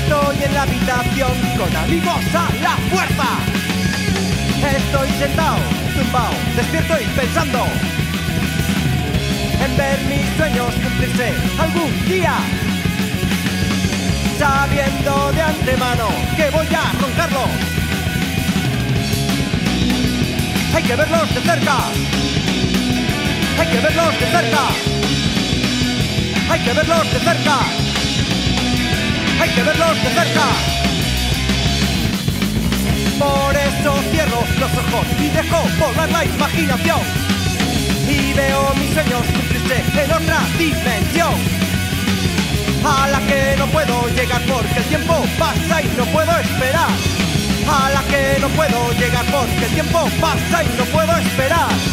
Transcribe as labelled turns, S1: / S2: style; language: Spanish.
S1: Estoy en la habitación con amigos a la fuerza. Estoy sentado, tumbado, despierto y pensando en ver mis sueños cumplirse algún día, sabiendo de antemano que voy a roncarlos. Hay que verlos de cerca. Hay que verlos de cerca. Hay que verlos de cerca. Hay que verlos de cerca. Por eso cierro los ojos y dejo volar la imaginación. Y veo mis sueños cumplirse en otra dimensión, a la que no puedo llegar porque el tiempo pasa y no puedo esperar. A la que no puedo llegar porque el tiempo pasa y no puedo esperar.